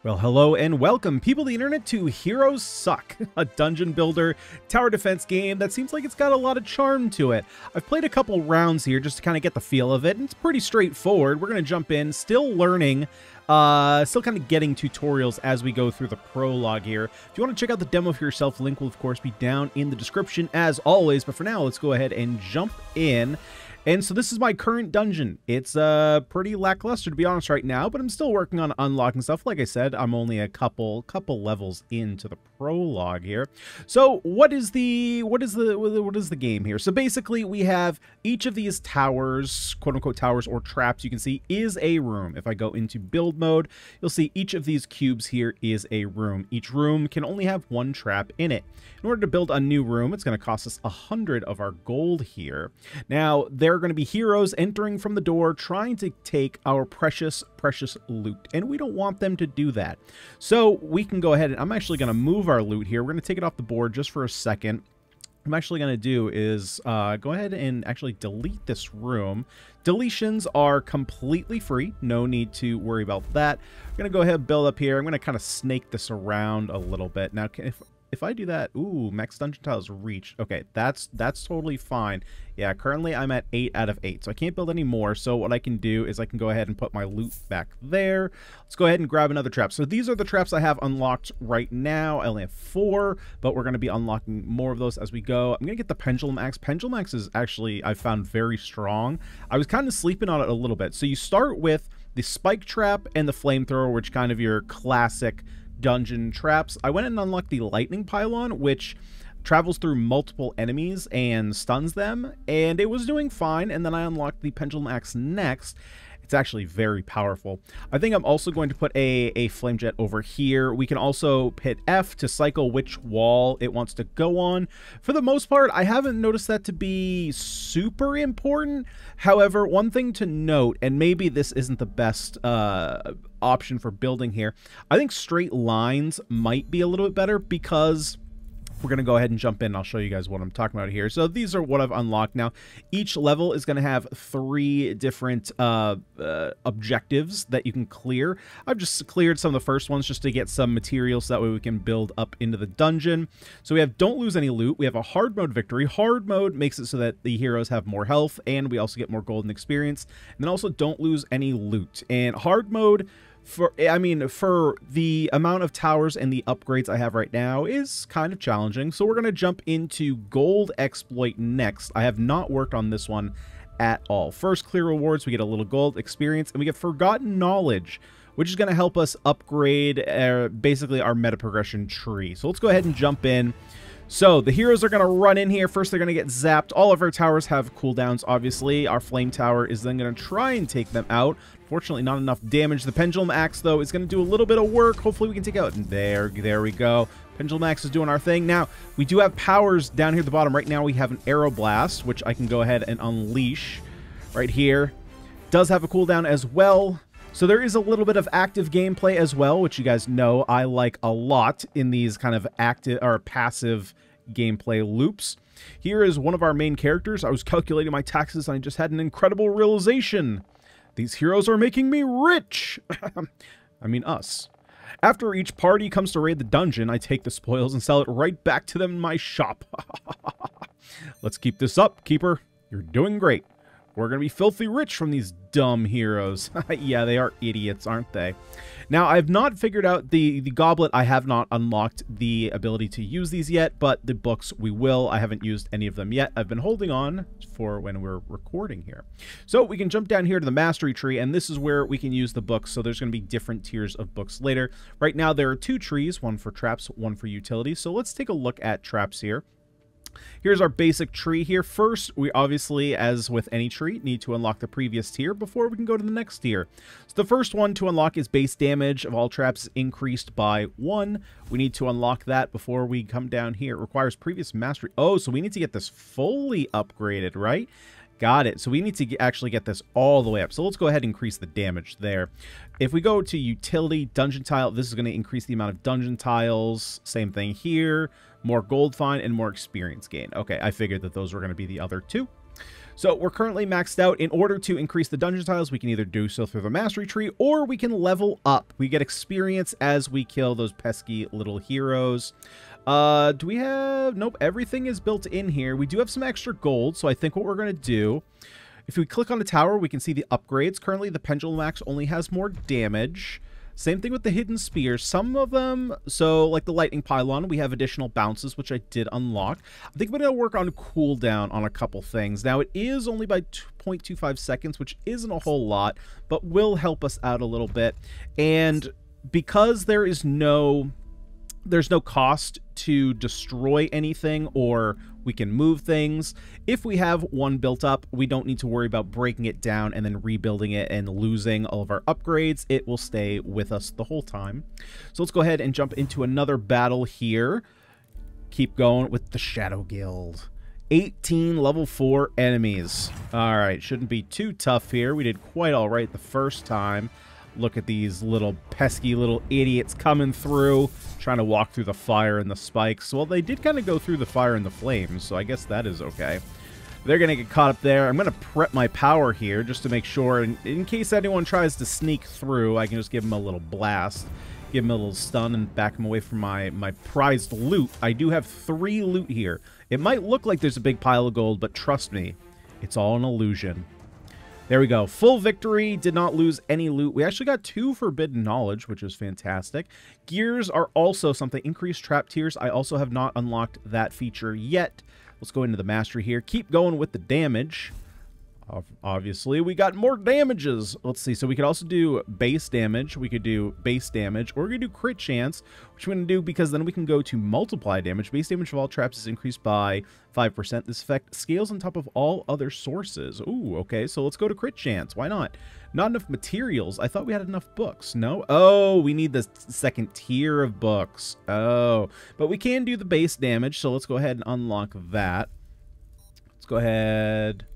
Well, hello and welcome, people of the internet, to Heroes Suck, a dungeon builder tower defense game that seems like it's got a lot of charm to it. I've played a couple rounds here just to kind of get the feel of it, and it's pretty straightforward. We're going to jump in, still learning, still kind of getting tutorials as we go through the prologue here. If you want to check out the demo for yourself, link will of course be down in the description as always, but for now, let's go ahead and jump in. And so this is my current dungeon. It's pretty lackluster, to be honest, right now, but I'm still working on unlocking stuff. Like I said, I'm only a couple levels into the prologue here. So what is the game here? So basically, we have each of these towers, quote unquote towers or traps, you can see is a room. If I go into build mode, you'll see each of these cubes here is a room. Each room can only have one trap in it. In order to build a new room, it's going to cost us 100 of our gold here. Now, there are going to be heroes entering from the door trying to take our precious loot, and we don't want them to do that. So we can go ahead and I'm actually going to move our loot here. We're going to take it off the board just for a second. What I'm actually going to do is go ahead and actually delete this room. Deletions are completely free. No need to worry about that. I'm going to go ahead and build up here. I'm going to kind of snake this around a little bit. Now, if I do that, ooh, max dungeon tiles reached. Okay, that's totally fine. Yeah, currently I'm at 8 out of 8, so I can't build any more. So what I can do is I can go ahead and put my loot back there. Let's go ahead and grab another trap. So these are the traps I have unlocked right now. I only have 4, but we're going to be unlocking more of those as we go. I'm going to get the Pendulum Axe. Pendulum Axe is actually, I've found, very strong. I was kind of sleeping on it a little bit. So you start with the Spike Trap and the Flamethrower, which kind of your classic dungeon traps. I went and unlocked the Lightning Pylon, which travels through multiple enemies and stuns them, and it was doing fine. And then I unlocked the Pendulum Axe next. It's actually very powerful. I think I'm also going to put a Flame Jet over here. We can also hit F to cycle which wall it wants to go on. For the most part, I haven't noticed that to be super important. However, one thing to note, and maybe this isn't the best option for building here, I think straight lines might be a little bit better, because we're going to go ahead and jump in. I'll show you guys what I'm talking about here. So these are what I've unlocked now. Each level is going to have 3 different objectives that you can clear. I've just cleared some of the first ones just to get some materials so that way we can build up into the dungeon. So we have don't lose any loot. We have a hard mode victory. Hard mode makes it so that the heroes have more health, and we also get more golden experience. And then also don't lose any loot. And hard mode, for the amount of towers and the upgrades I have right now, is kind of challenging. So we're going to jump into Gold Exploit next. I have not worked on this one at all. First, clear rewards, we get a little gold experience, and we get Forgotten Knowledge, which is going to help us upgrade basically our meta progression tree. So let's go ahead and jump in. So the heroes are going to run in here. First, they're going to get zapped. All of our towers have cooldowns, obviously. Our flame tower is then going to try and take them out. Fortunately, not enough damage. The Pendulum Axe, though, is going to do a little bit of work. Hopefully, we can take out. And there we go. Pendulum Axe is doing our thing. Now, we do have powers down here at the bottom. Right now, we have an Arrow Blast, which I can go ahead and unleash right here. Does have a cooldown as well. So there is a little bit of active gameplay as well, which you guys know I like a lot in these kind of active or passive gameplay loops. Here is one of our main characters. I was calculating my taxes and I just had an incredible realization. These heroes are making me rich. I mean us. After each party comes to raid the dungeon, I take the spoils and sell it right back to them in my shop. Let's keep this up, Keeper. You're doing great. We're going to be filthy rich from these dumb heroes. Yeah, they are idiots, aren't they? Now, I've not figured out the goblet. I have not unlocked the ability to use these yet, but the books we will. I haven't used any of them yet. I've been holding on for when we're recording here. So we can jump down here to the mastery tree, and this is where we can use the books. So there's going to be different tiers of books later. Right now, there are 2 trees, one for traps, one for utility. So let's take a look at traps here. Here's our basic tree here. First, we obviously, as with any tree, need to unlock the previous tier before we can go to the next tier. So the first one to unlock is base damage of all traps increased by 1. We need to unlock that before we come down here. It requires previous mastery. Oh, so we need to get this fully upgraded, right? Got it. So we need to actually get this all the way up. So let's go ahead and increase the damage there. If we go to utility, dungeon tile, this is going to increase the amount of dungeon tiles. Same thing here. More gold find and more experience gain. Okay, I figured that those were going to be the other 2. So we're currently maxed out. In order to increase the dungeon tiles, we can either do so through the mastery tree, or we can level up. We get experience as we kill those pesky little heroes. Do we have... Nope, everything is built in here. We do have some extra gold, so I think what we're going to do... If we click on the tower, we can see the upgrades. Currently, the Pendulum Axe only has more damage. Same thing with the Hidden Spears. Some of them, so like the Lightning Pylon, we have additional bounces, which I did unlock. I think I'm going to work on cooldown on a couple things. Now, it is only by 0.25 seconds, which isn't a whole lot, but will help us out a little bit. And because there's no cost to destroy anything, or we can move things. If we have one built up, we don't need to worry about breaking it down and then rebuilding it and losing all of our upgrades. It will stay with us the whole time. So let's go ahead and jump into another battle here. Keep going with the Shadow Guild. 18 level 4 enemies. All right, shouldn't be too tough here. We did quite all right the first time. Look at these little pesky little idiots coming through, trying to walk through the fire and the spikes. Well, they did kind of go through the fire and the flames, so I guess that is okay. They're going to get caught up there. I'm going to prep my power here just to make sure, in case anyone tries to sneak through, I can just give them a little blast, give them a little stun, and back them away from my prized loot. I do have 3 loot here. It might look like there's a big pile of gold, but trust me, it's all an illusion. There we go. Full victory. Did not lose any loot. We actually got 2 forbidden knowledge, which is fantastic. Gears are also something. Increased trap tiers. I also have not unlocked that feature yet. Let's go into the mastery here. Keep going with the damage. Obviously, we got more damages. Let's see. So we could also do base damage. We could do base damage, or we could do crit chance, which we're going to do because then we can go to multiply damage. Base damage of all traps is increased by 5%. This effect scales on top of all other sources. Ooh, okay. So let's go to crit chance. Why not? Not enough materials. I thought we had enough books. No? Oh, we need the second tier of books. Oh, but we can do the base damage. So let's go ahead and unlock that. Let's go ahead...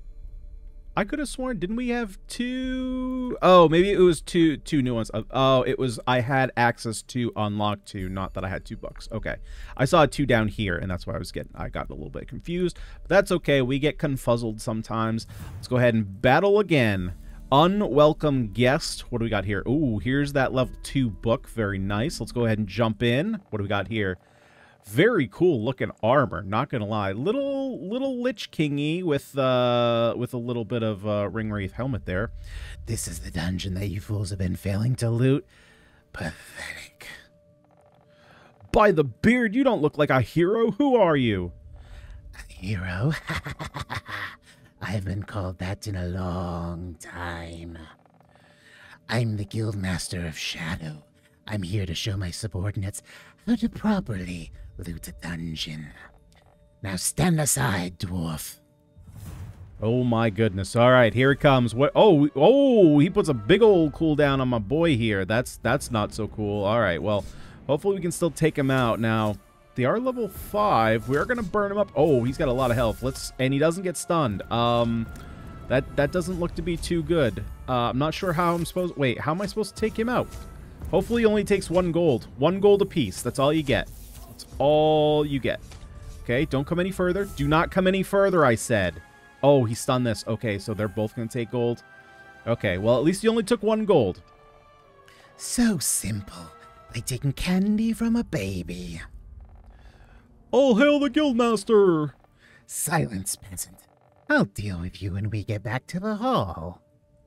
I could have sworn, didn't we have 2? Oh, maybe it was two new ones. Oh, it was, I had access to unlock 2, not that I had 2 books. Okay. I saw 2 down here, and that's why I got a little bit confused. But that's okay. We get confuzzled sometimes. Let's go ahead and battle again. Unwelcome guest. What do we got here? Ooh, here's that level 2 book. Very nice. Let's go ahead and jump in. What do we got here? Very cool looking armor, not gonna lie. Little Lich King-y with a little bit of Ring Wraith helmet there. This is the dungeon that you fools have been failing to loot. Pathetic. By the beard, you don't look like a hero. Who are you? A hero? I've been called that in a long time. I'm the Guildmaster of Shadow. I'm here to show my subordinates how to properly loot a dungeon. Now stand aside, dwarf. Oh my goodness. All right, here it comes. What? Oh, he puts a big old cooldown on my boy here. That's not so cool. All right, well, hopefully we can still take him out. Now, they are level 5. We are going to burn him up. Oh, he's got a lot of health. And he doesn't get stunned. That doesn't look to be too good. I'm not sure how I'm supposed... Wait, how am I supposed to take him out? Hopefully he only takes 1 gold. 1 gold apiece. That's all you get. That's all you get. Okay, don't come any further. Do not come any further, I said. Oh, he stunned this. Okay, so they're both going to take gold. Okay, well, at least he only took 1 gold. So simple. Like taking candy from a baby. All hail the Guildmaster! Silence, peasant. I'll deal with you when we get back to the hall.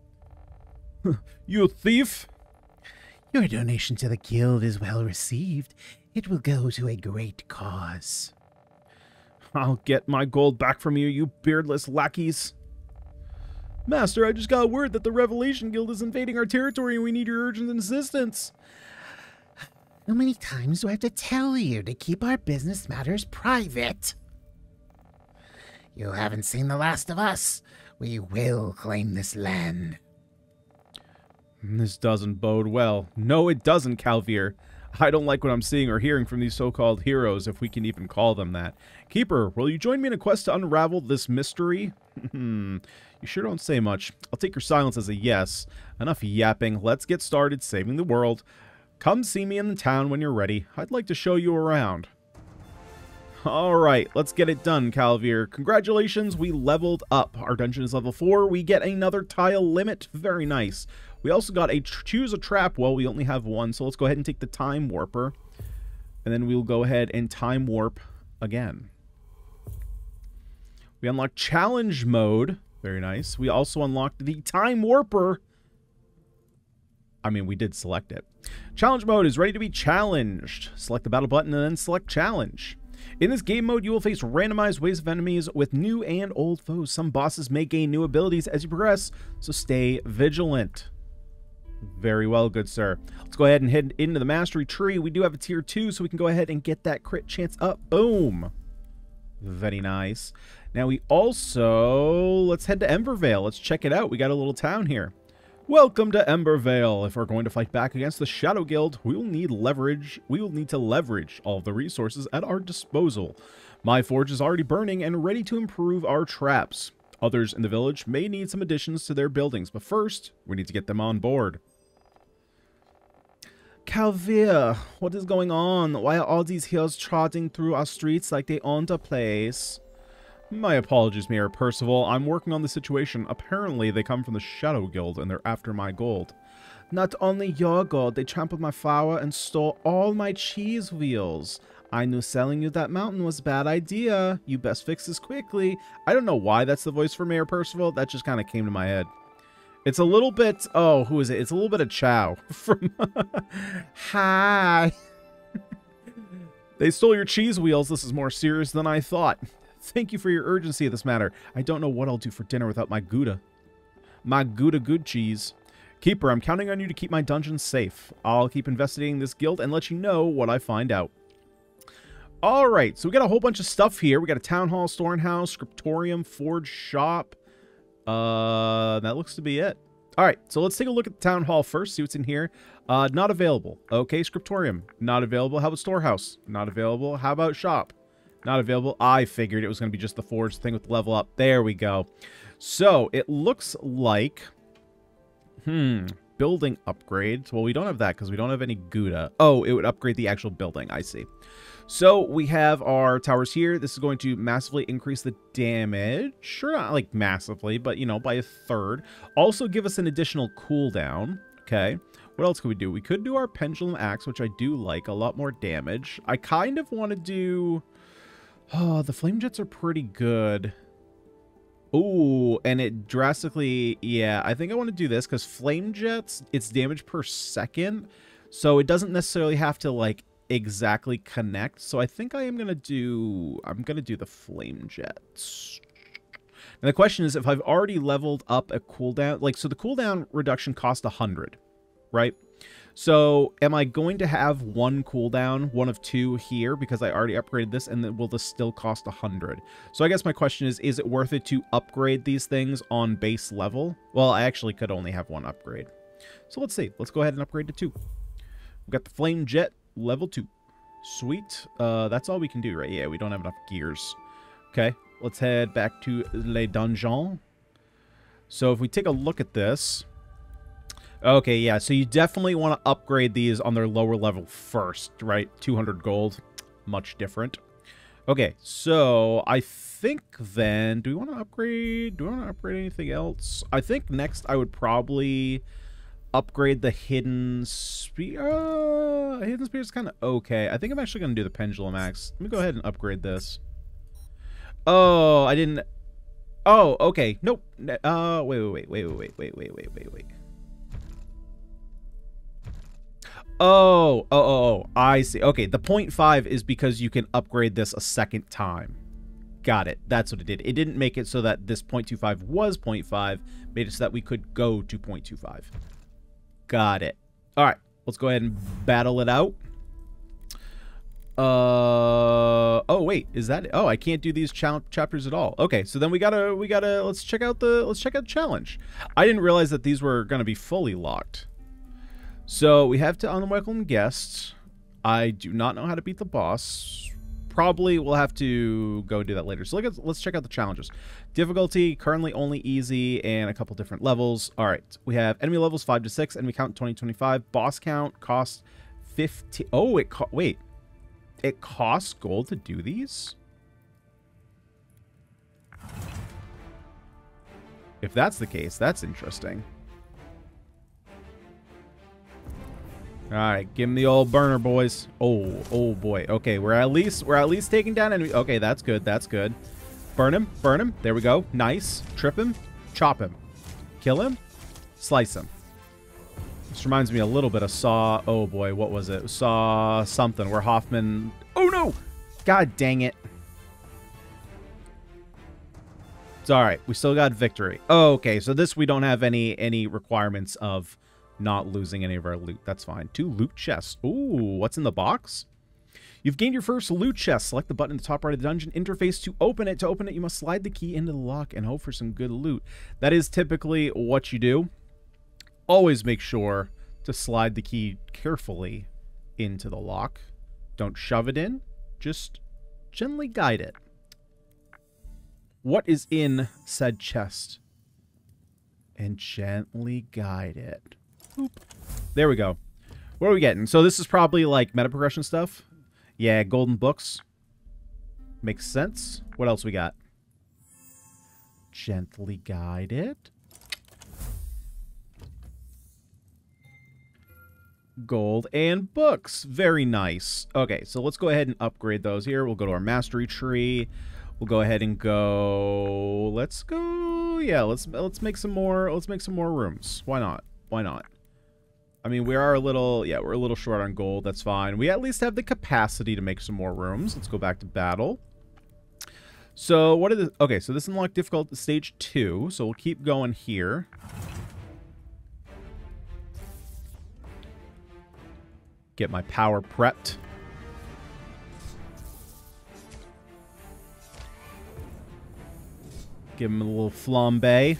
You thief! Your donation to the guild is well received. It will go to a great cause. I'll get my gold back from you, you beardless lackeys. Master, I just got word that the Revelation Guild is invading our territory and we need your urgent assistance. How many times do I have to tell you to keep our business matters private? You haven't seen the last of us. We will claim this land. This doesn't bode well. No, it doesn't, Calvier. I don't like what I'm seeing or hearing from these so-called heroes, if we can even call them that. Keeper, will you join me in a quest to unravel this mystery? You sure don't say much. I'll take your silence as a yes. Enough yapping. Let's get started saving the world. Come see me in the town when you're ready. I'd like to show you around. All right, let's get it done, Calvier. Congratulations, we leveled up. Our dungeon is level 4. We get another tile limit. Very nice. We also got a choose a trap. Well, we only have one, so let's go ahead and take the time warper. And then we'll go ahead and time warp again. We unlocked challenge mode. Very nice. We also unlocked the time warper. I mean, we did select it. Challenge mode is ready to be challenged. Select the battle button and then select challenge. In this game mode, you will face randomized waves of enemies with new and old foes. Some bosses may gain new abilities as you progress, so stay vigilant. Very well, good sir. Let's go ahead and head into the mastery tree. We do have a tier 2, so we can go ahead and get that crit chance up. Boom. Very nice. Now we also, let's head to Embervale. Let's check it out. We got a little town here. Welcome to Embervale. If we're going to fight back against the Shadow Guild, we will need leverage. We will need to leverage all of the resources at our disposal. My forge is already burning and ready to improve our traps. Others in the village may need some additions to their buildings, but first, we need to get them on board. Calvier, what is going on? Why are all these heroes trotting through our streets like they owned a place? My apologies, Mayor Percival. I'm working on the situation. Apparently, they come from the Shadow Guild, and they're after my gold. Not only your gold, they trampled my flour and stole all my cheese wheels. I knew selling you that mountain was a bad idea. You best fix this quickly. I don't know why that's the voice for Mayor Percival. That just kind of came to my head. It's a little bit... Oh, who is it? It's a little bit of Chow from... Hi. They stole your cheese wheels. This is more serious than I thought. Thank you for your urgency of this matter. I don't know what I'll do for dinner without my Gouda. My Gouda good cheese. Keeper, I'm counting on you to keep my dungeon safe. I'll keep investigating this guild and let you know what I find out. Alright, so we got a whole bunch of stuff here. We got a town hall, storehouse, scriptorium, forge shop. That looks to be it. Alright, so let's take a look at the town hall first, see what's in here. Not available. Okay, scriptorium. Not available. How about storehouse? Not available. How about shop? Not available. I figured it was going to be just the forge thing with the level up. There we go. So, it looks like... building upgrades. Well, we don't have that because we don't have any Gouda. Oh, it would upgrade the actual building. I see. So, we have our towers here. This is going to massively increase the damage. Sure, not like massively, but, you know, by a third. Also give us an additional cooldown. Okay. What else could we do? We could do our pendulum axe, which I do like. A lot more damage. I kind of want to do... Oh, the flame jets are pretty good. Ooh, and it drastically... Yeah, I think I want to do this because flame jets, it's damage per second. So it doesn't necessarily have to, like, exactly connect. So I think I am going to do... I'm going to do the flame jets. And the question is, if I've already leveled up a cooldown... Like, so the cooldown reduction cost 100, right? So, am I going to have one cooldown, one of two here, because I already upgraded this, and then will this still cost 100? So I guess my question is it worth it to upgrade these things on base level? Well, I actually could only have one upgrade. So let's see. Let's go ahead and upgrade to 2. We've got the Flame Jet, level 2. Sweet. That's all we can do, right? Yeah, we don't have enough gears. Okay, let's head back to Le Donjon. So if we take a look at this... Okay, yeah, so you definitely want to upgrade these on their lower level first, right? 200 gold, much different. Okay, so I think then, do we want to upgrade anything else? I think next I would probably upgrade the Hidden Spear. Hidden Spear is kind of okay. I think I'm actually going to do the Pendulum Axe. Let me go ahead and upgrade this. Oh, I didn't... Oh, okay, nope. Wait. Oh, I see. Okay, the 0.5 is because you can upgrade this a second time. Got it. That's what it did. It didn't make it so that this 0.25 was 0.5. Made it so that we could go to 0.25. Got it. All right, let's go ahead and battle it out. Oh wait, is that it? Oh, I can't do these chapters at all. Okay, so then we gotta let's check out the challenge. I didn't realize that these were gonna be fully locked. So we have to unwelcome guests. I do not know how to beat the boss. Probably we'll have to go do that later. So let's check out the challenges. Difficulty currently only easy and a couple different levels. All right, we have enemy levels 5 to 6, enemy count 20-25, boss count cost 50. Oh, wait. it costs gold to do these? If that's the case, that's interesting. All right, give him the old burner, boys. Oh boy. Okay, we're at least taking down enemy. Okay, that's good. That's good. Burn him. Burn him. There we go. Nice. Trip him. Chop him. Kill him. Slice him. This reminds me a little bit of Saw. Oh boy, what was it? Saw something where Hoffman. Oh no! God dang it. It's all right. We still got victory. Oh, okay, so this we don't have any requirements of not losing any of our loot. That's fine. 2 loot chests. Ooh, what's in the box? You've gained your first loot chest. Select the button in the top right of the dungeon interface to open it. To open it, you must slide the key into the lock and hope for some good loot. That is typically what you do. Always make sure to slide the key carefully into the lock. Don't shove it in. Just gently guide it. What is in said chest? And gently guide it. Boop. There we go. What are we getting? So this is probably like meta progression stuff. Yeah, golden books. Makes sense. What else we got? Gently guide it. Gold and books. Very nice. Okay, so let's go ahead and upgrade those here. We'll go to our mastery tree. We'll go ahead and go. Let's go. Yeah, let's make some more. Let's make some more rooms. Why not? Why not? I mean, we are a little. Yeah, we're a little short on gold. That's fine. We at least have the capacity to make some more rooms. Let's go back to battle. So what are the? Okay, so this unlocked difficult stage 2. So we'll keep going here. Get my power prepped. Give him a little flambe.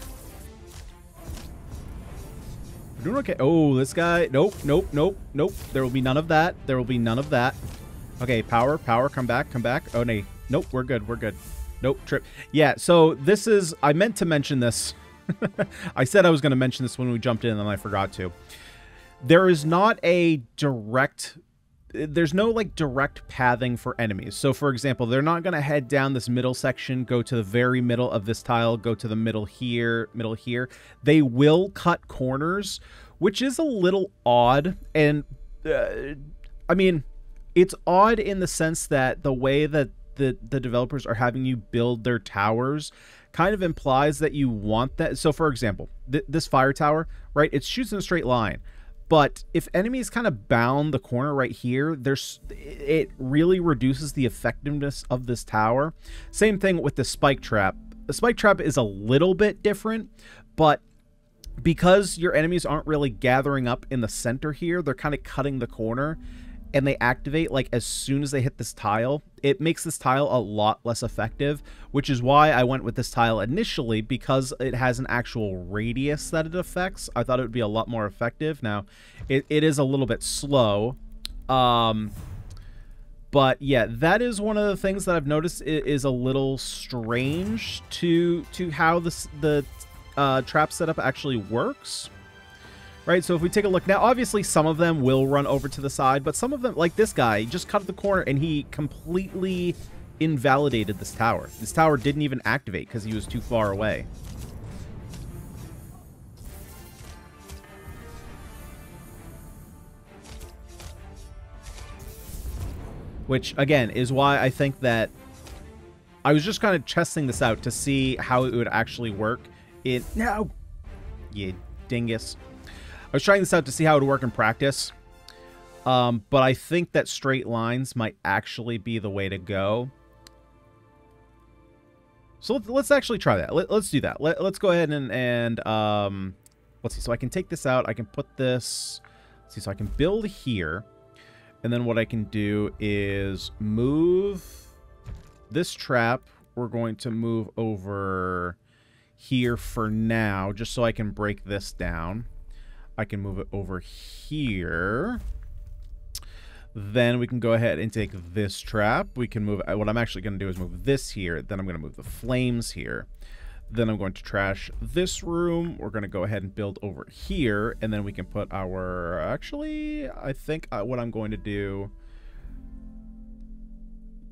We're doing okay. Oh, this guy. Nope, nope, nope, nope. There will be none of that. There will be none of that. Okay, power, power, come back, come back. Oh, no. Nope, we're good, we're good. Nope, trip. Yeah, so this is... I meant to mention this. I said I was going to mention this when we jumped in, and then I forgot to. There is not a direct... There's no, like, direct pathing for enemies. So, for example, they're not going to head down this middle section, go to the very middle of this tile, go to the middle here, middle here. They will cut corners, which is a little odd. And, I mean, it's odd in the sense that the way that the developers are having you build their towers kind of implies that you want that. So, for example, this fire tower, right, it shoots in a straight line. But if enemies kind of bound the corner right here, it really reduces the effectiveness of this tower. Same thing with the spike trap. The spike trap is a little bit different, but because your enemies aren't really gathering up in the center here, they're kind of cutting the corner, and they activate like as soon as they hit this tile. It makes this tile a lot less effective, which is why I went with this tile initially, because it has an actual radius that it affects. I thought it would be a lot more effective. Now, it is a little bit slow. But yeah, that is one of the things that I've noticed is a little strange to how the trap setup actually works. Right, so if we take a look now, obviously some of them will run over to the side, but some of them, like this guy, just cut the corner and he completely invalidated this tower. This tower didn't even activate because he was too far away. Which, again, is why I think that I was just kind of testing this out to see how it would actually work. No! You dingus. I was trying this out to see how it would work in practice, but I think that straight lines might actually be the way to go. So let's actually try that. Let's do that. Let's go ahead and let's see. So I can take this out. I can put this. Let's see. So I can build here, and then what I can do is move this trap. We're going to move over here for now, just so I can break this down. I can move it over here. Then we can go ahead and take this trap. We can move... What I'm actually going to do is move this here. Then I'm going to move the flames here. Then I'm going to trash this room. We're going to go ahead and build over here. And then we can put our... Actually, I think what I'm going to do...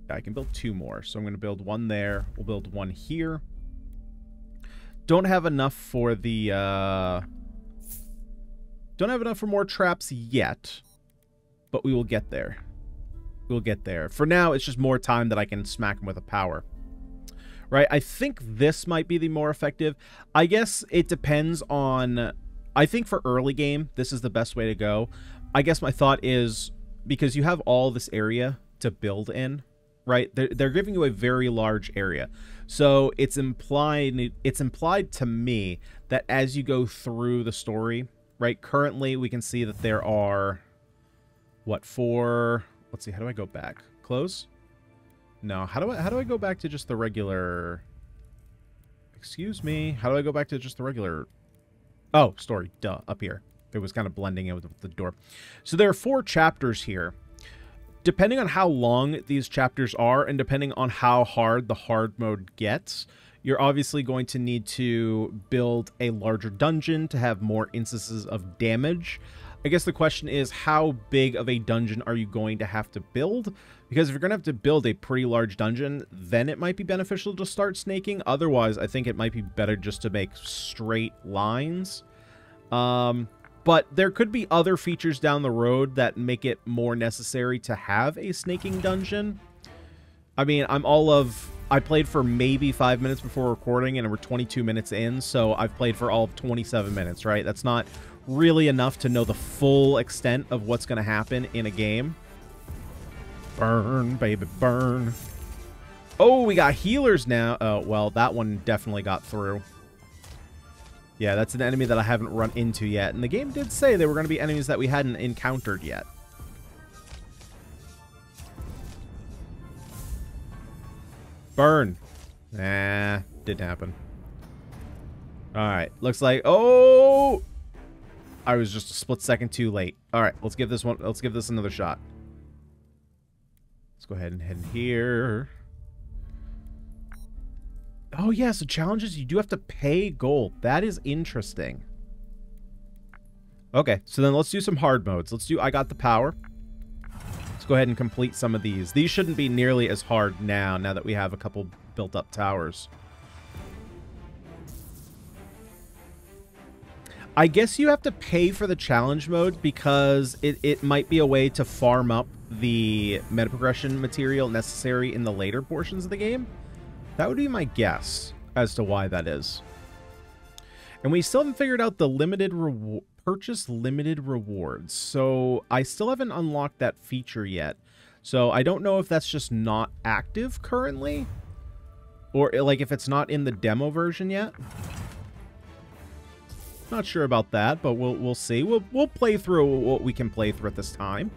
I can build 2 more. So I'm going to build 1 there. We'll build 1 here. Don't have enough for the... Don't have enough for more traps yet. But we will get there. We'll get there. For now, it's just more time that I can smack them with a power. Right? I think this might be the more effective. I guess it depends on... I think for early game, this is the best way to go. I guess my thought is, because you have all this area to build in, right? They're giving you a very large area. So it's implied to me that as you go through the story, right? Currently, we can see that there are, what, 4... Let's see, how do I go back? Close? No, how do I go back to just the regular... Excuse me. How do I go back to just the regular... Oh, story. Duh. Up here. It was kind of blending in with the door. So there are 4 chapters here. Depending on how long these chapters are, and depending on how hard the hard mode gets, you're obviously going to need to build a larger dungeon to have more instances of damage. I guess the question is, how big of a dungeon are you going to have to build? Because if you're going to have to build a pretty large dungeon, then it might be beneficial to start snaking. Otherwise, I think it might be better just to make straight lines. But there could be other features down the road that make it more necessary to have a snaking dungeon. I mean, I played for maybe 5 minutes before recording, and we're 22 minutes in, so I've played for all of 27 minutes, right? That's not really enough to know the full extent of what's going to happen in a game. Burn, baby, burn. Oh, we got healers now. Oh, well, that one definitely got through. Yeah, that's an enemy that I haven't run into yet. And the game did say there were going to be enemies that we hadn't encountered yet. Burn. Nah, didn't happen. Alright, looks like... Oh! I was just a split second too late. Alright, let's give this another shot. Let's go ahead and head in here. Oh, yeah, so challenges, you do have to pay gold. That is interesting. Okay, so then let's do some hard modes. I got the power. Let's go ahead and complete some of these. These shouldn't be nearly as hard now that we have a couple built up towers. I guess you have to pay for the challenge mode because it might be a way to farm up the meta progression material necessary in the later portions of the game. That would be my guess as to why that is. And we still haven't figured out the purchase limited rewards. So I still haven't unlocked that feature yet. So I don't know if that's just not active currently, or like if it's not in the demo version yet. Not sure about that, but we'll see. We'll play through what we can play through at this time.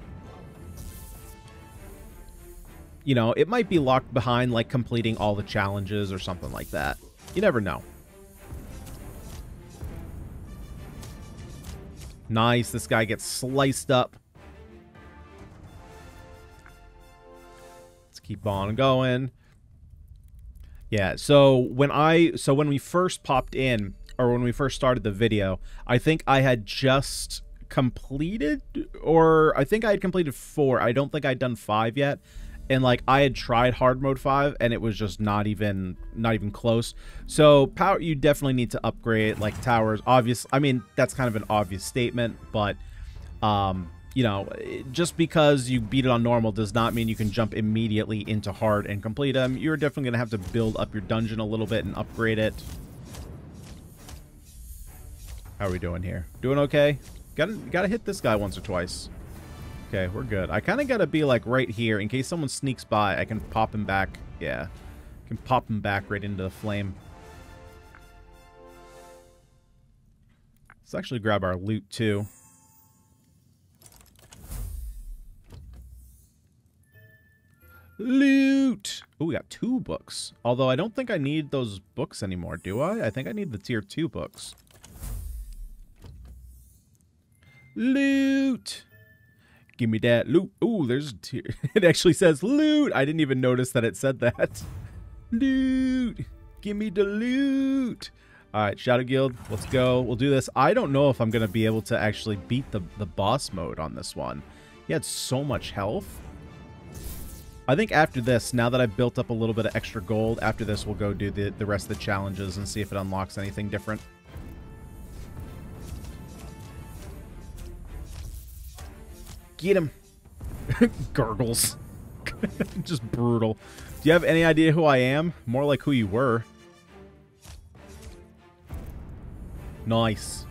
You know, it might be locked behind, like, completing all the challenges or something like that. You never know. Nice. This guy gets sliced up. Let's keep on going. Yeah, so when we first popped in, or when we first started the video, I think I had just completed, or I think I had completed 4. I don't think I'd done 5 yet. And like I had tried hard mode 5 and it was just not even close. So power, you definitely need to upgrade like towers. Obvious. I mean, that's kind of an obvious statement, but you know, just because you beat it on normal does not mean you can jump immediately into hard and complete them. You're definitely going to have to build up your dungeon a little bit and upgrade it. How are we doing here? Doing okay? Gotta hit this guy once or twice. Okay, we're good. I kind of got to be, like, right here. In case someone sneaks by, I can pop him back. Yeah. I can pop him back right into the flame. Let's actually grab our loot, too. Loot! Oh, we got 2 books. Although I don't think I need those books anymore, do I? I think I need the tier 2 books. Loot! Give me that loot. Ooh, there's a tier. It actually says loot. I didn't even notice that it said that. Loot. Give me the loot. All right, Shadow Guild. Let's go. We'll do this. I don't know if I'm going to be able to actually beat the boss mode on this one. He had so much health. I think after this, now that I've built up a little bit of extra gold, after this we'll go do the rest of the challenges and see if it unlocks anything different. Get him. Gurgles. Just brutal. Do you have any idea who I am? More like who you were. Nice.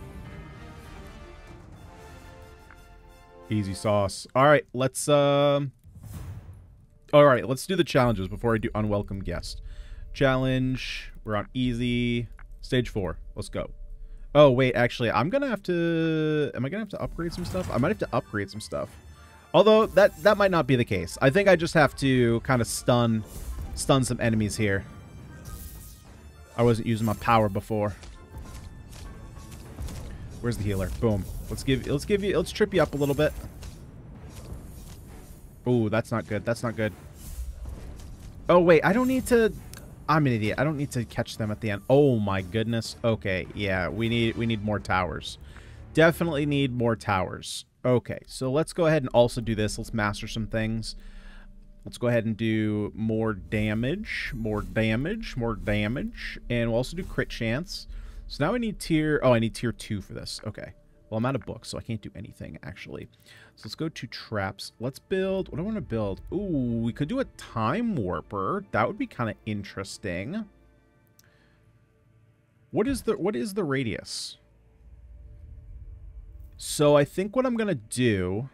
Easy sauce. Alright, let's Alright, let's do the challenges before I do unwelcome guest. Challenge. We're on easy. Stage 4. Let's go. Oh, wait, actually, I'm gonna have to... Am I gonna have to upgrade some stuff? I might have to upgrade some stuff. Although, that might not be the case. I think I just have to kind of stun some enemies here. I wasn't using my power before. Where's the healer? Boom. Let's trip you up a little bit. Ooh, that's not good. That's not good. Oh, wait, I don't need to... I'm an idiot. I don't need to catch them at the end. Oh, my goodness. Okay, yeah, we need more towers. Definitely need more towers. Okay, so let's go ahead and also do this. Let's master some things. Let's go ahead and do more damage, more damage, more damage. And we'll also do crit chance. So now I need tier... Oh, I need tier 2 for this. Okay. Well, I'm out of books, so I can't do anything, actually. So let's go to traps. Let's build... What do I want to build? Ooh, we could do a time warper. That would be kind of interesting. What is the radius? So I think what I'm going to do...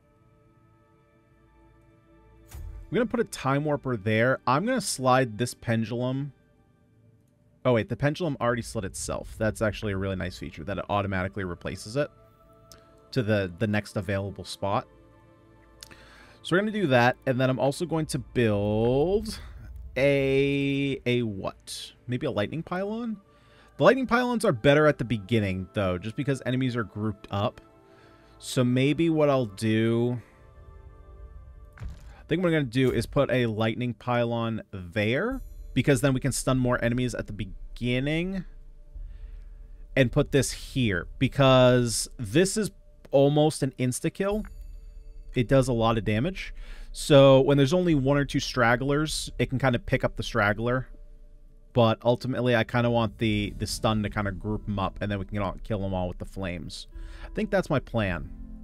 I'm going to put a time warper there. I'm going to slide this pendulum... Oh, wait, the pendulum already slid itself. That's actually a really nice feature, that it automatically replaces it to the next available spot. So we're going to do that, and then I'm also going to build a what? Maybe a lightning pylon? The lightning pylons are better at the beginning, though, just because enemies are grouped up. So maybe what I'll do... I think what I'm going to do is put a lightning pylon there, because then we can stun more enemies at the beginning. And put this here, because this is almost an insta-kill. It does a lot of damage. So when there's only 1 or 2 stragglers, it can kind of pick up the straggler. But ultimately, I kind of want the stun to kind of group them up, and then we can kill them all with the flames. I think that's my plan.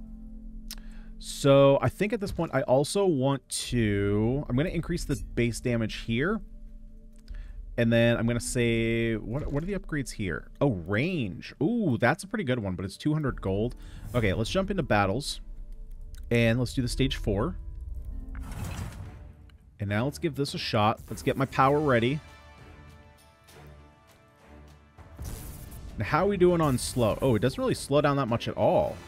So I think at this point, I also want to... I'm going to increase the base damage here. And then I'm going to say... What are the upgrades here? Oh, range. Ooh, that's a pretty good one, but it's 200 gold. Okay, let's jump into battles. And let's do the stage 4. And now let's give this a shot. Let's get my power ready. Now, how are we doing on slow? Oh, it doesn't really slow down that much at all.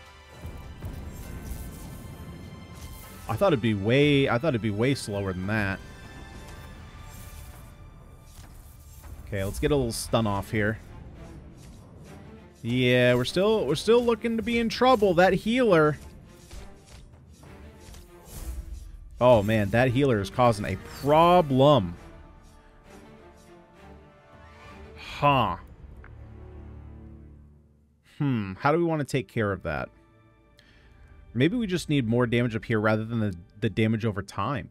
I thought it'd be way slower than that. Okay, let's get a little stun off here. Yeah, we're still looking to be in trouble. That healer. Oh man, that healer is causing a problem. Huh. How do we want to take care of that? Maybe we just need more damage up here rather than the damage over time.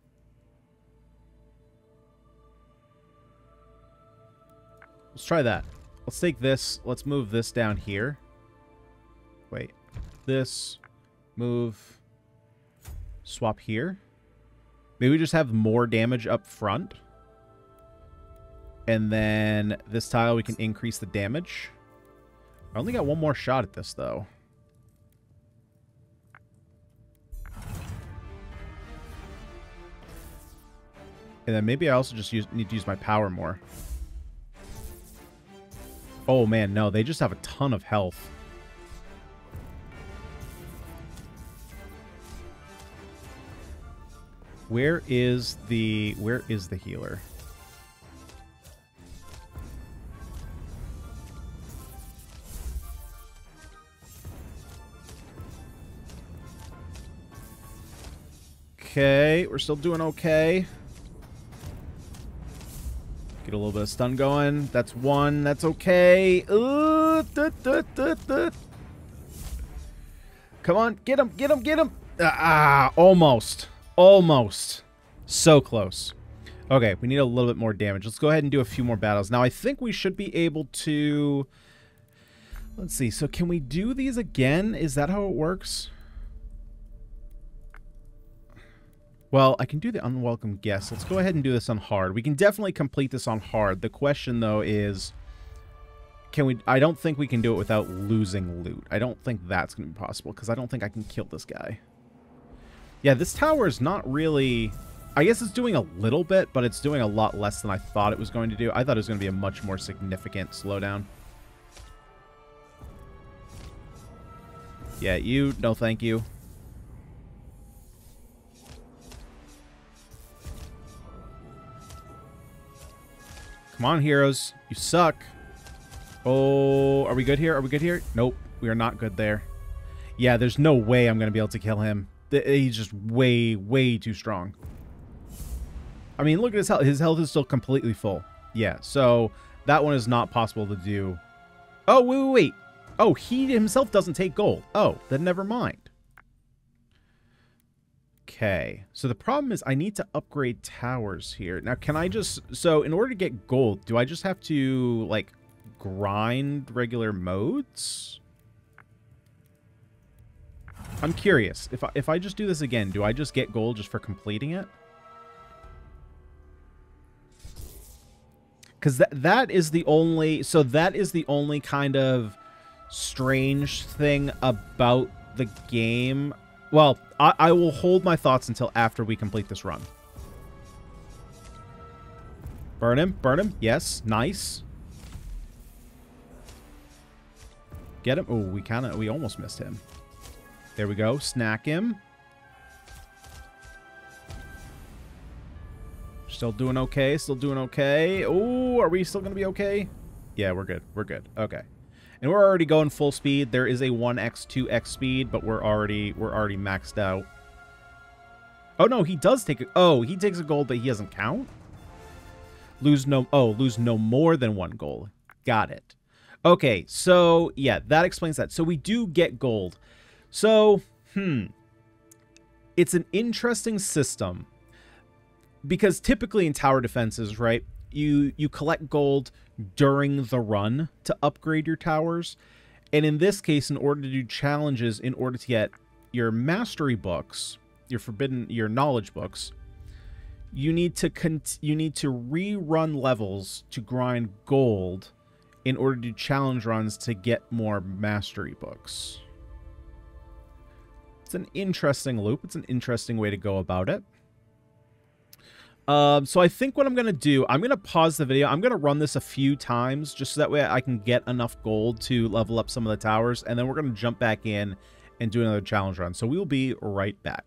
Let's try that. Let's take this. Let's move this down here. Wait. This. Move. Swap here. Maybe we just have more damage up front. And then this tile we can increase the damage. I only got one more shot at this, though. And then maybe I also just need to use my power more. Oh, man, no. They just have a ton of health. Where is the healer? Okay, we're still doing okay. Get a little bit of stun going. That's one. That's okay. Come on, get him, get him, get him. Almost. Almost. So close. Okay, we need a little bit more damage. Let's go ahead and do a few more battles. Now, I think we should be able to... Let's see. So, can we do these again? Is that how it works? Well, I can do the unwelcome guest. Let's go ahead and do this on hard. We can definitely complete this on hard. The question, though, is... Can we... I don't think we can do it without losing loot. I don't think that's going to be possible, because I don't think I can kill this guy. Yeah, this tower is not really... I guess it's doing a little bit, but it's doing a lot less than I thought it was going to do. I thought it was going to be a much more significant slowdown. Yeah, you... No, thank you. Come on, heroes. You suck. Oh, are we good here? Are we good here? Nope, we are not good there. Yeah, there's no way I'm going to be able to kill him. He's just way, way too strong. I mean, look at his health. His health is still completely full. Yeah, so that one is not possible to do. Oh, wait. Oh, he himself doesn't take gold. Oh, then never mind. Okay, so the problem is I need to upgrade towers here. Now, can I just... So, in order to get gold, do I just have to, like, grind regular modes? I'm curious. If I just do this again, do I just get gold just for completing it? Because that is the only... So that is the only kind of strange thing about the game. Well, I will hold my thoughts until after we complete this run. Burn him. Burn him. Yes. Nice. Get him. Oh, we almost missed him. There we go. Snack him. Still doing okay. Still doing okay. Oh, are we still going to be okay? Yeah, we're good. We're good. Okay. And we're already going full speed. There is a 1x, 2x speed, but we're already maxed out. Oh, no, he does take he takes a gold, but he doesn't count? Lose no more than one gold. Got it. Okay, so, yeah, that explains that. So we do get gold. So, it's an interesting system. Because typically in tower defenses, right, you collect gold during the run to upgrade your towers. And in this case, in order to do challenges, in order to get your mastery books, your knowledge books, you need to rerun levels to grind gold in order to do challenge runs to get more mastery books. It's an interesting loop. It's an interesting way to go about it. So I think what I'm going to do, I'm going to pause the video. I'm going to run this a few times just so that way I can get enough gold to level up some of the towers. And then we're going to jump back in and do another challenge run. So we will be right back.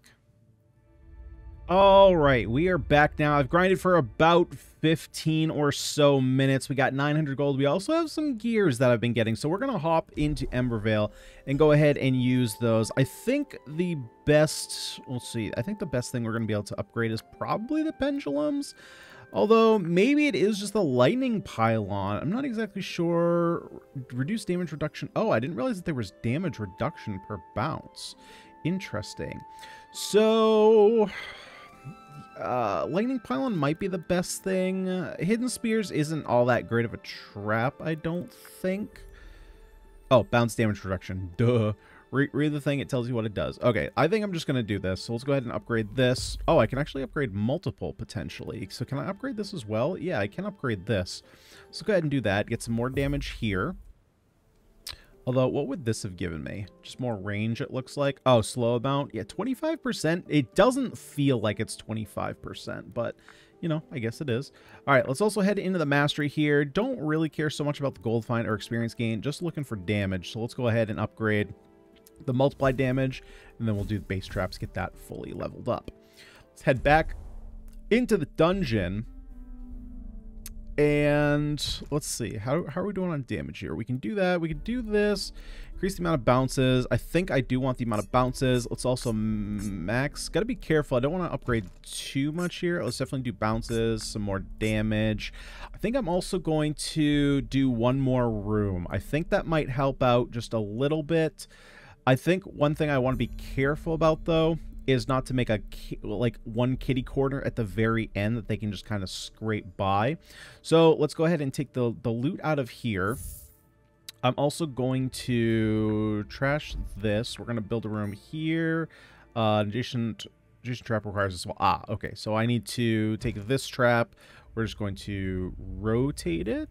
All right, we are back now. I've grinded for about 15 or so minutes. We got 900 gold. We also have some gears that I've been getting. So we're going to hop into Embervale and go ahead and use those. I think the best, let's see, I think the best thing we're going to be able to upgrade is probably the pendulums. Although maybe it is just the lightning pylon. I'm not exactly sure. Reduce damage reduction. Oh, I didn't realize that there was damage reduction per bounce. Interesting. So... lightning pylon might be the best thing. Hidden spears isn't all that great of a trap, I don't think. Oh, bounce damage reduction. Duh. Read the thing, it tells you what it does. Okay, I think I'm just going to do this. So let's go ahead and upgrade this. Oh, I can actually upgrade multiple, potentially. So can I upgrade this as well? Yeah, I can upgrade this. So go ahead and do that. Get some more damage here. Although, what would this have given me? Just more range, it looks like. Oh, slow amount. Yeah, 25%. It doesn't feel like it's 25%, but, you know, I guess it is. All right, let's also head into the mastery here. Don't really care so much about the gold find or experience gain. Just looking for damage. So let's go ahead and upgrade the multiplied damage, and then we'll do the base traps, get that fully leveled up. Let's head back into the dungeon. And let's see, how are we doing on damage here? We can do that. We can do this. Increase the amount of bounces. I think I do want the amount of bounces. Let's also max. Got to be careful. I don't want to upgrade too much here. Let's definitely do bounces, some more damage. I think I'm also going to do one more room. I think that might help out just a little bit. I think one thing I want to be careful about, though, is not to make a like one kitty corner at the very end that they can just kind of scrape by. So let's go ahead and take the loot out of here. I'm also going to trash this. We're going to build a room here. Adjacent trap requires as well. Ah, okay. So I need to take this trap. We're just going to rotate it.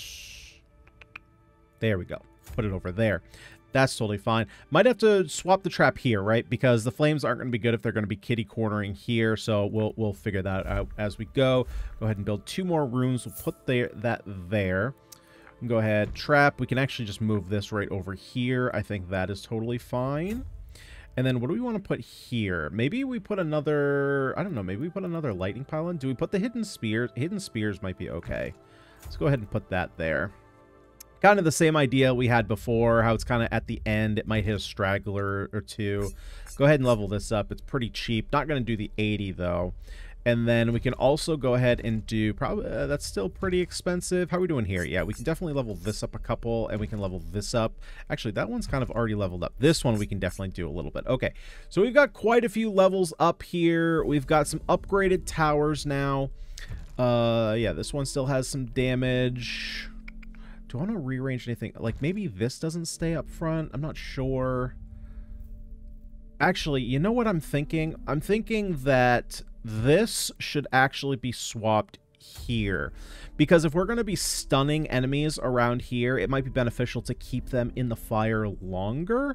There we go. Put it over there. That's totally fine. Might have to swap the trap here, right? Because the flames aren't going to be good if they're going to be kitty cornering here. So we'll figure that out as we go. Go ahead and build 2 more rooms. We'll put that there. Go ahead, trap. We can actually just move this right over here. I think that is totally fine. And then what do we want to put here? Maybe we put another, I don't know, maybe we put another lightning pylon. Do we put the hidden spears? Hidden spears might be okay. Let's go ahead and put that there. Kind of the same idea we had before, how it's kind of at the end. It might hit a straggler or 2. Go ahead and level this up. It's pretty cheap. Not going to do the 80, though. And then we can also go ahead and do, probably, that's still pretty expensive. How are we doing here? Yeah, we can definitely level this up a couple, and we can level this up. Actually, that one's kind of already leveled up. This one we can definitely do a little bit. Okay, so we've got quite a few levels up here. We've got some upgraded towers now. Yeah, this one still has some damage. Do I want to rearrange anything? Like, maybe this doesn't stay up front? I'm not sure. Actually, you know what I'm thinking? I'm thinking that this should actually be swapped here. Because if we're going to be stunning enemies around here, it might be beneficial to keep them in the fire longer.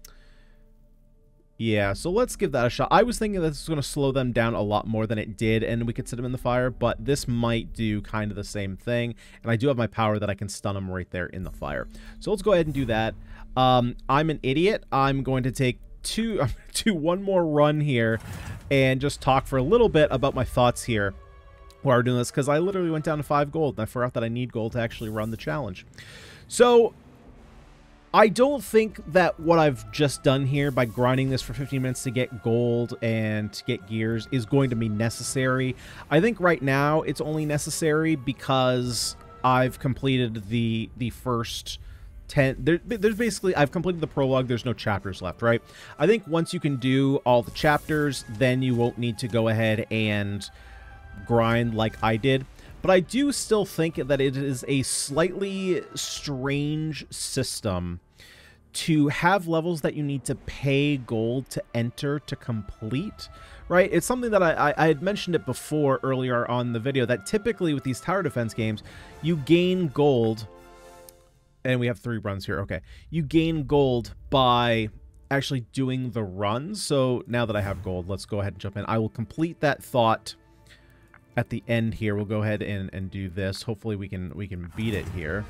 Yeah, so let's give that a shot. I was thinking that this is going to slow them down a lot more than it did, and we could sit them in the fire, but this might do kind of the same thing. And I do have my power that I can stun them right there in the fire. So let's go ahead and do that. I'm an idiot. I'm going to take one more run here and just talk for a little bit about my thoughts here while we're doing this, because I literally went down to 5 gold, and I forgot that I need gold to actually run the challenge. So I don't think that what I've just done here by grinding this for 15 minutes to get gold and to get gears is going to be necessary. I think right now it's only necessary because I've completed the first 10. There's basically, I've completed the prologue. There's no chapters left, right? I think once you can do all the chapters, then you won't need to go ahead and grind like I did. But I do still think that it is a slightly strange system to have levels that you need to pay gold to enter to complete, right? It's something that I had mentioned it before earlier on the video, that typically with these tower defense games, you gain gold, and we have 3 runs here, okay. You gain gold by actually doing the runs. So now that I have gold, let's go ahead and jump in. I will complete that thought at the end here. We'll go ahead and do this. Hopefully we can beat it here.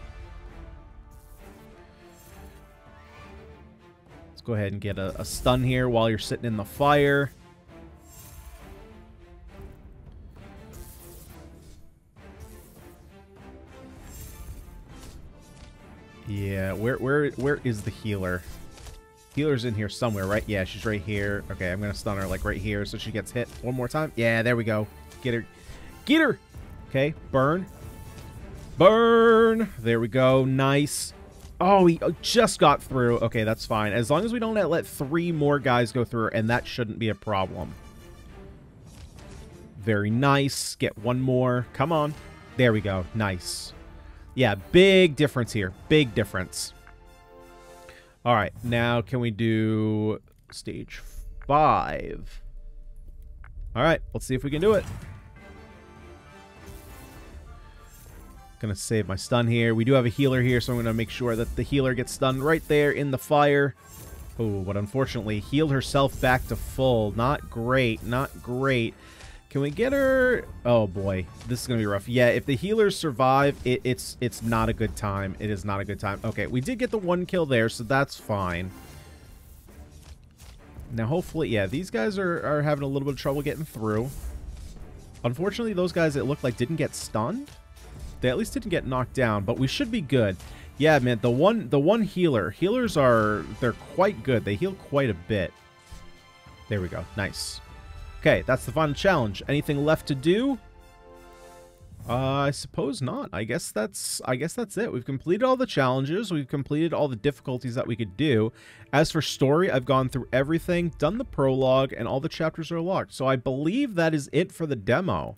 Let's go ahead and get a stun here while you're sitting in the fire. Yeah, where is the healer? Healer's in here somewhere, right? Yeah, she's right here. Okay, I'm gonna stun her like right here so she gets hit one more time. Yeah, there we go. Get her. Get her! Okay, burn. Burn! There we go. Nice. Oh, he just got through. Okay, that's fine. As long as we don't let 3 more guys go through, and that shouldn't be a problem. Very nice. Get one more. Come on. There we go. Nice. Yeah, big difference here. Big difference. All right, now can we do stage 5? All right, let's see if we can do it. Gonna save my stun here. We do have a healer here, so I'm gonna make sure that the healer gets stunned right there in the fire. Oh, but unfortunately healed herself back to full. Not great, not great. Can we get her? Oh boy, this is gonna be rough. Yeah, if the healers survive, it's not a good time. It is not a good time. Okay, we did get the 1 kill there, so that's fine. Now hopefully, yeah, these guys are having a little bit of trouble getting through. Unfortunately, those guys, it looked like, didn't get stunned. They at least didn't get knocked down, but we should be good. Yeah, man, the one healer. Healers they're quite good. They heal quite a bit. There we go. Nice. Okay, that's the final challenge. Anything left to do? I suppose not. I guess that's it. We've completed all the challenges. We've completed all the difficulties that we could do. As for story, I've gone through everything, done the prologue, and all the chapters are locked. So I believe that is it for the demo.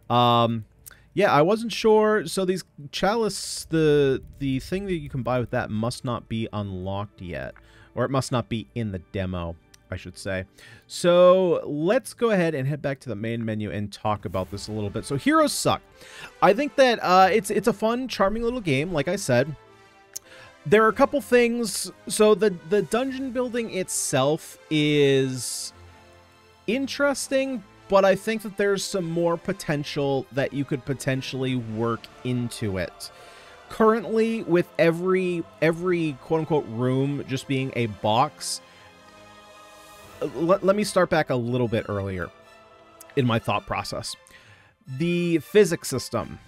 Yeah, I wasn't sure. So these chalice, the thing that you can buy with that must not be unlocked yet, or it must not be in the demo, I should say. So let's go ahead and head back to the main menu and talk about this a little bit. So Heroes Suck. I think that it's a fun, charming little game. Like I said, there are a couple things. So the dungeon building itself is interesting, but I think that there's some more potential that you could potentially work into it. Currently, with every quote-unquote room just being a box, let me start back a little bit earlier in my thought process. The physics system.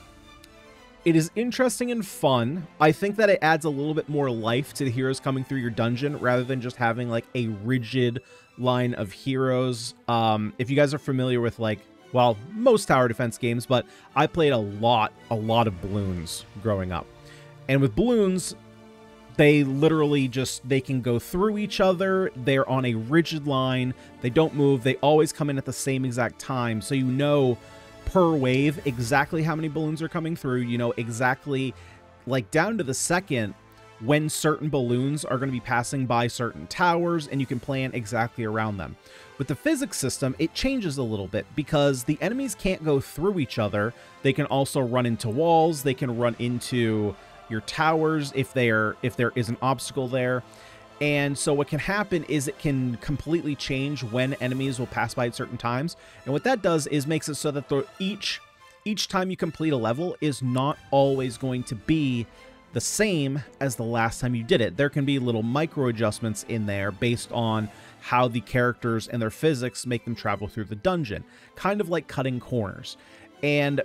It is interesting and fun. I think that it adds a little bit more life to the heroes coming through your dungeon rather than just having like a rigid line of heroes. If you guys are familiar with like, well, most tower defense games, but I played a lot of balloons growing up. And with balloons, they literally just, they can go through each other. They're on a rigid line. They don't move. They always come in at the same exact time. So you know per wave exactly how many balloons are coming through. You know exactly, like down to the second, when certain balloons are going to be passing by certain towers, and you can plan exactly around them. With the physics system, it changes a little bit because the enemies can't go through each other. They can also run into walls. They can run into your towers if there is an obstacle there. And so what can happen is it can completely change when enemies will pass by at certain times. And what that does is makes it so that each time you complete a level is not always going to be the same as the last time you did it. There can be little micro adjustments in there based on how the characters and their physics make them travel through the dungeon, kind of like cutting corners. And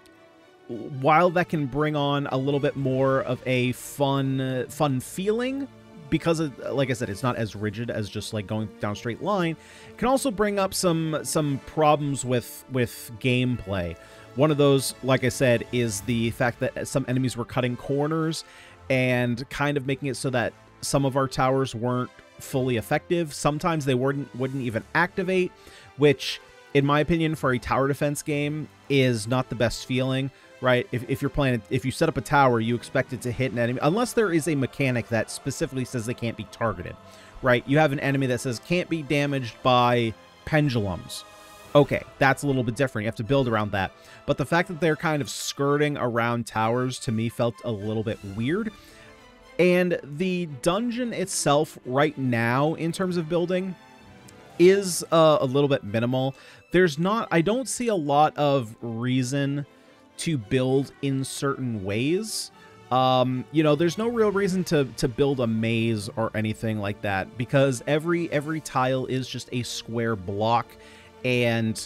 while that can bring on a little bit more of a fun feeling, because like I said, it's not as rigid as just like going down a straight line, it can also bring up some problems with gameplay. One of those, like I said, is the fact that some enemies were cutting corners and kind of making it so that some of our towers weren't fully effective. Sometimes they wouldn't even activate, which, in my opinion, for a tower defense game is not the best feeling, right? If you're playing, if you set up a tower, you expect it to hit an enemy, unless there is a mechanic that specifically says they can't be targeted, right? You have an enemy that says can't be damaged by pendulums. Okay, that's a little bit different. You have to build around that. But the fact that they're kind of skirting around towers, to me, felt a little bit weird. And the dungeon itself right now, in terms of building, is a little bit minimal. I don't see a lot of reason to build in certain ways. You know, there's no real reason to build a maze or anything like that, because every tile is just a square block, and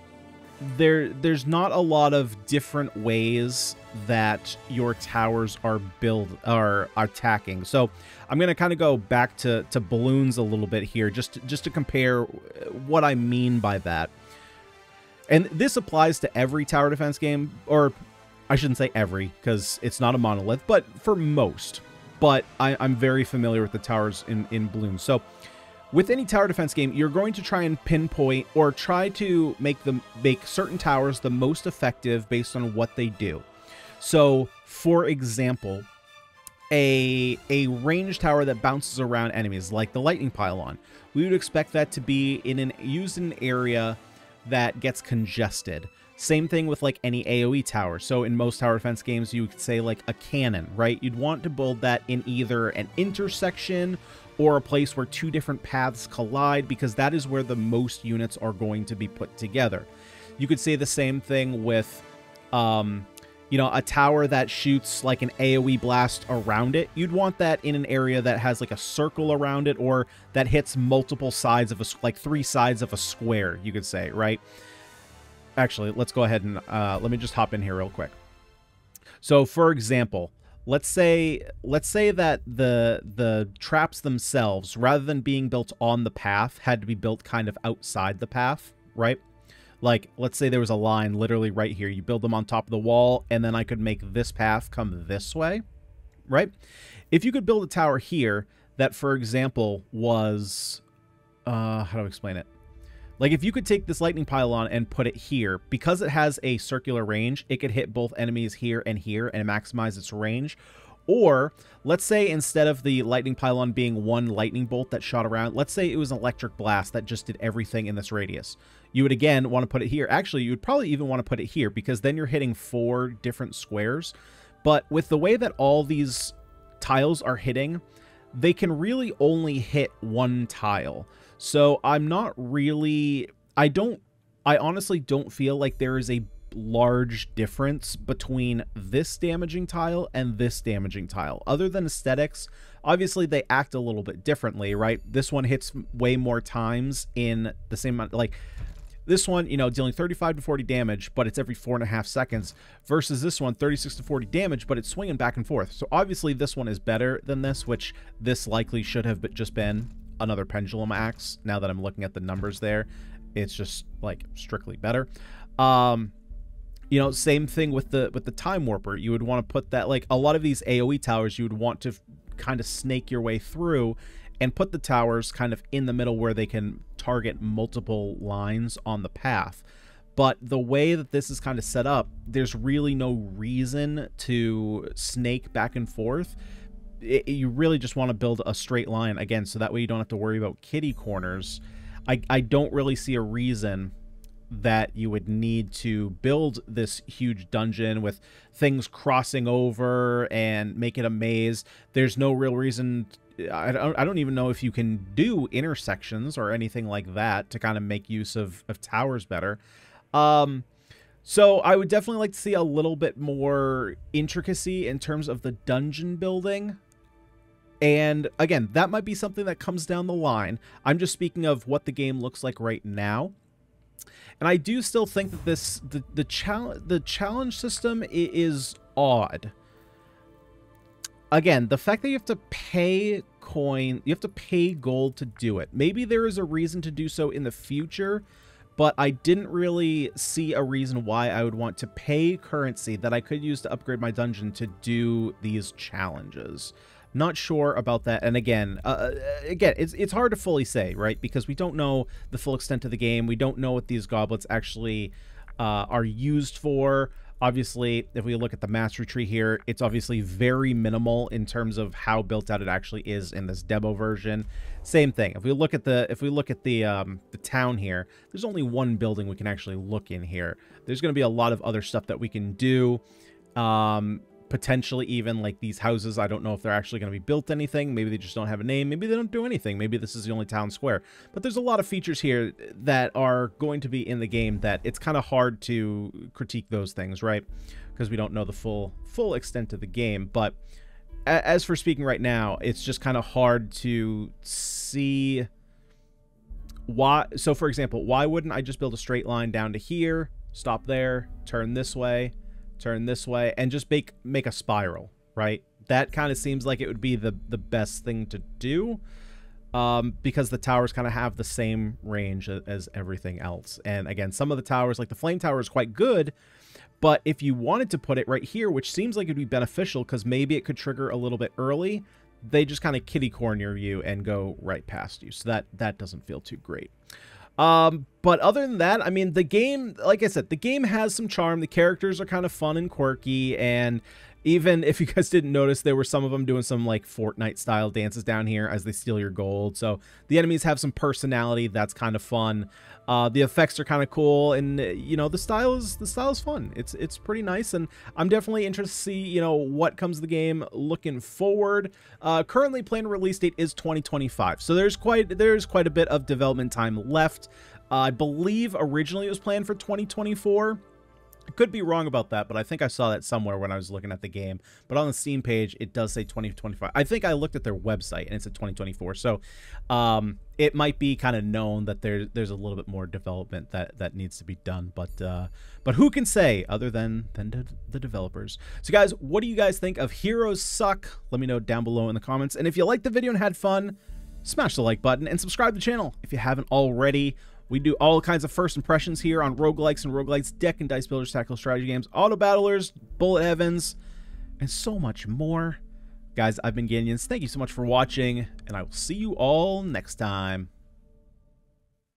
there's not a lot of different ways that your towers are attacking. So I'm going to kind of go back to balloons a little bit here, just to compare what I mean by that. And this applies to every tower defense game, or I shouldn't say every, because it's not a monolith, but for most. But I'm very familiar with the towers in balloons. So with any tower defense game, you're going to try and pinpoint or try to make certain towers the most effective based on what they do. So, for example, a ranged tower that bounces around enemies, like the lightning pylon, we would expect that to be used in an area that gets congested. Same thing with like any AoE tower. So in most tower defense games, you could say like a cannon, right? You'd want to build that in either an intersection or a place where two different paths collide, because that is where the most units are going to be put together. You could say the same thing with, you know, a tower that shoots like an AoE blast around it. You'd want that in an area that has like a circle around it, or that hits multiple sides of like 3 sides of a square, you could say, right? Actually, let's go ahead and let me just hop in here real quick. So, for example, let's say that the traps themselves, rather than being built on the path, had to be built kind of outside the path, right? Like, let's say there was a line literally right here. You build them on top of the wall, and then I could make this path come this way, right? If you could build a tower here that, for example, was... how do I explain it? Like, if you could take this lightning pylon and put it here, because it has a circular range, it could hit both enemies here and maximize its range. Or, let's say instead of the lightning pylon being one lightning bolt that shot around, let's say it was an electric blast that just did everything in this radius. You would, again, want to put it here. Actually, you would probably even want to put it here, because then you're hitting 4 different squares. But with the way that all these tiles are hitting, they can really only hit one tile. So I'm not really... I honestly don't feel like there is a large difference between this damaging tile and this damaging tile. Other than aesthetics, obviously they act a little bit differently, right? This one hits way more times in the same amount. Like, this one, you know, dealing 35 to 40 damage, but it's every 4.5 seconds, versus this one, 36 to 40 damage, but it's swinging back and forth. So obviously this one is better than this, which this likely should have just been another pendulum axe. Now that I'm looking at the numbers there, it's just, like, strictly better. You know, same thing with the time warper. You would want to put that, like, a lot of these AoE towers, you would want to kind of snake your way through and put the towers kind of in the middle where they can target multiple lines on the path. But the way that this is kind of set up, there's really no reason to snake back and forth. You really just want to build a straight line, again, so that way you don't have to worry about kitty corners. I don't really see a reason that you would need to build this huge dungeon with things crossing over and make it a maze. There's no real reason. I don't even know if you can do intersections or anything like that to kind of make use of towers better. So I would definitely like to see a little bit more intricacy in terms of the dungeon building. And again, that might be something that comes down the line. I'm just speaking of what the game looks like right now. And I do still think that the challenge system is odd. Again, the fact that you have to pay gold to do it. Maybe there is a reason to do so in the future, but I didn't really see a reason why I would want to pay currency that I could use to upgrade my dungeon to do these challenges. Not sure about that. And again, it's hard to fully say, right? Because we don't know the full extent of the game. We don't know what these goblets actually are used for. Obviously, if we look at the mastery tree here, it's obviously very minimal in terms of how built out it actually is in this demo version. Same thing. If we look at the town here, there's only one building we can actually look in here. There's going to be a lot of other stuff that we can do. Potentially even like these houses. I don't know if they're actually going to be built anything. Maybe they just don't have a name. Maybe they don't do anything. Maybe this is the only town square. But there's a lot of features here that are going to be in the game that it's kind of hard to critique those things, right? Because we don't know the full extent of the game. But as for speaking right now, it's just kind of hard to see why. So for example, why wouldn't I just build a straight line down to here, stop there, turn this way, and just make a spiral, right? That kind of seems like it would be the best thing to do, because the towers kind of have the same range as everything else. And again, some of the towers, like the flame tower, is quite good, but if you wanted to put it right here, which seems like it'd be beneficial because maybe it could trigger a little bit early, they just kind of kitty corner you and go right past you. So that doesn't feel too great. But other than that, I mean, the game, like I said, the game has some charm. The characters are kind of fun and quirky, and even if you guys didn't notice, there were some of them doing some like Fortnite style dances down here as they steal your gold. So the enemies have some personality. That's kind of fun. The effects are kind of cool, and you know, the style is fun. It's pretty nice, and I'm definitely interested to see, you know, what comes of the game looking forward. Currently planned release date is 2025, so there's quite a bit of development time left. I believe originally it was planned for 2024. I could be wrong about that, but I think I saw that somewhere when I was looking at the game. But on the Steam page, it does say 2025. I think I looked at their website, and it's at 2024. So it might be kind of known that there's a little bit more development that needs to be done. But who can say other than the developers? So guys, what do you guys think of Heroes Suck? Let me know down below in the comments. And if you liked the video and had fun, smash the like button and subscribe to the channel if you haven't already. We do all kinds of first impressions here on roguelikes and roguelites, deck and dice builders, tactical strategy games, auto battlers, bullet heavens, and so much more. Guys, I've been Ganyans. Thank you so much for watching, and I will see you all next time.